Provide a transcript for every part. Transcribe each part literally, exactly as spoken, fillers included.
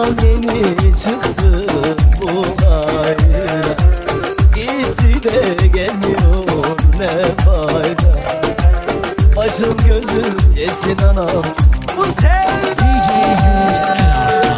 Daha yeni çıktı bu ayna, gitti de gelmiyor ne fayda. Başım gözüm yesin anam bu sevda. D J Yunus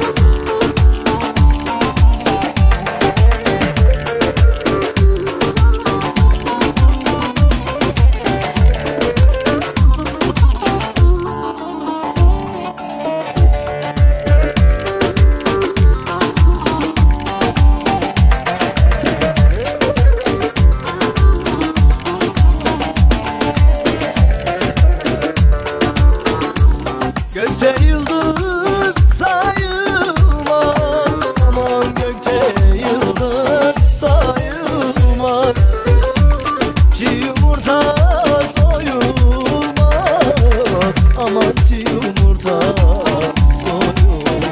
Gökte yıldız sayılmaz, aman gökte yıldız sayılmaz. Çiğ yumurta soyulmaz, aman çiğ yumurta soyulmaz.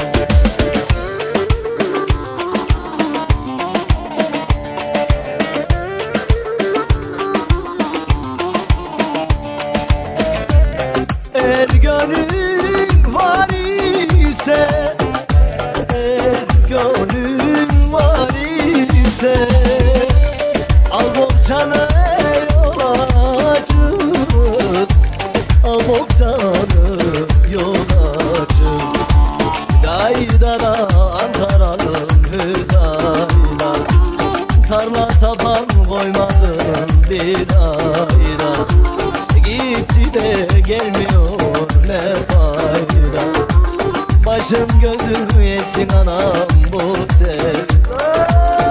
Eğer gönül var ise, eğer gönül var ise, al bohçanı yol açık, al bohçanı yol açık. Daydara Ankara'nın hüdayla, tarla tapan koymadım bir ayda. Gitti de gelmiyor ne fayda. Başım gözüm yesin anam bu sevda.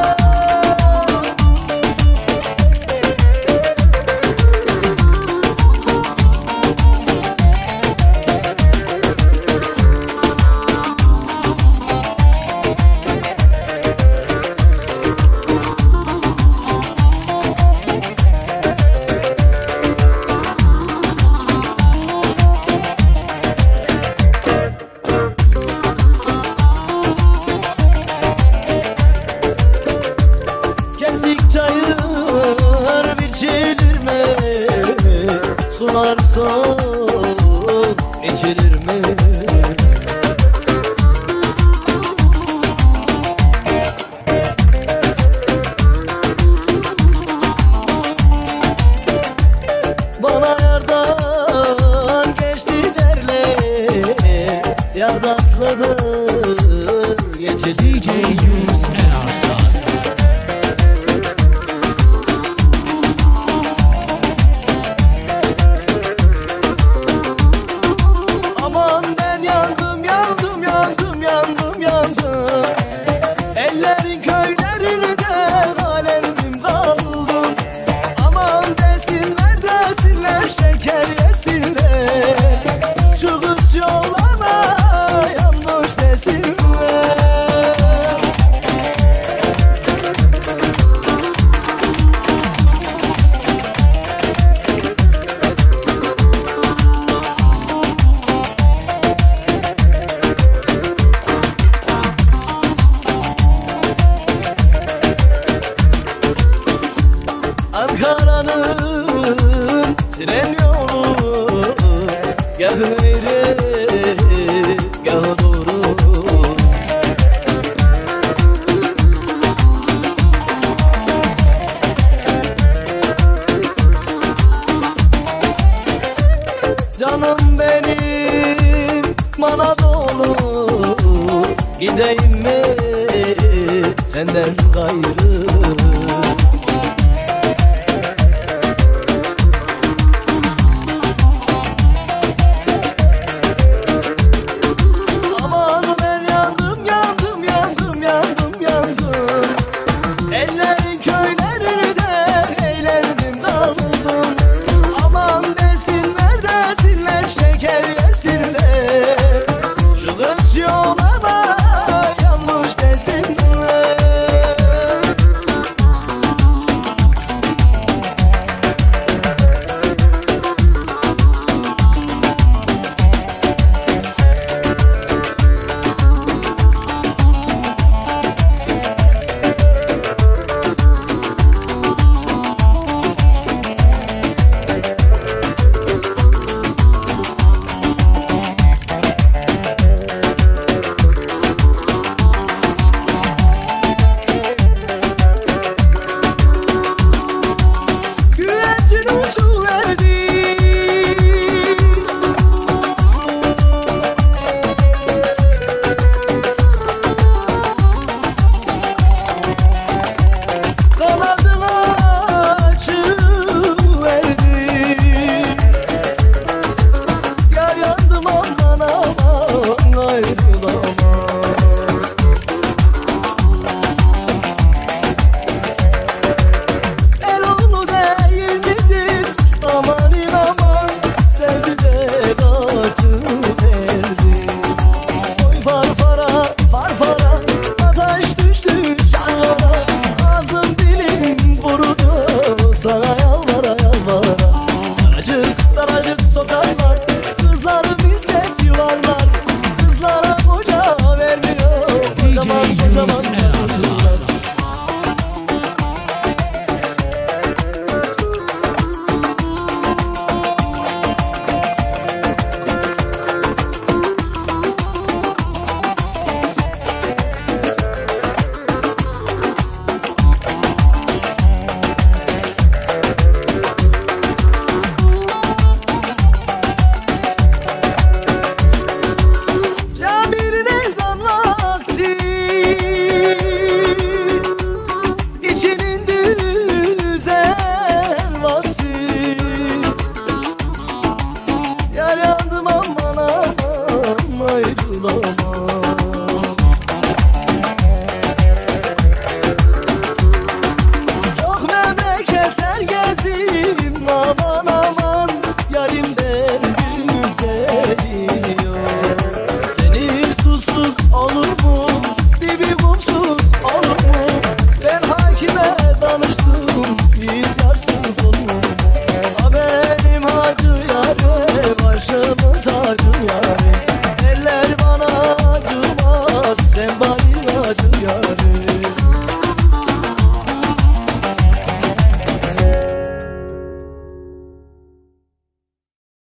Kesik çayır biçilir mi? Sular soğuk içilir mi? Bana yardan geçti derler, yardaslıdır geçilir. D J Yunus Eraslan. Aman ben yandım, yandım, yandım, yandım, yandım. Ellerin köylerinde alemdim kaldım. Aman desinler, desinler, şeker yesinler. Şu kız yolana yanlış desinler. Ankara'nın tren yolu, gah eğri gah doğru. Canım benim Anadolu, gideyim mi senden gayrı? Aman ben yandım, yandım, yandım, yandım, yandım. Ellerin köylerinde eğlendim kaldım. Aman desinler, desinler, şeker yesinler. Şu kız yolana yanlış desinler. Eloğlu değil midir? Aman aman, sevdi de kaçıverdi. Oy farfara farfara, ateş düştü şanlara. Ağzım dilim kurudu, sana yalvara yalvara. Daracık daracık sokaklar, kızlar misket yuvarlar. Kızlara koca vermiyor, kocaman kocaman kızlar. Cabir Rezan vakti, içinin güzel vakti. Yar yandım aman aman, ayrılamam. Çok memleketler gezdim aman aman, yarimden güzeliyor. Deniz susuz olur mu? Dibi kumsuz olur mu? Ben hakime danıştım, hiç yarsız olur mu? Ha benim hacı yarim, başımın tacı yarim. Eller bana acımaz, sen bana acı yarim.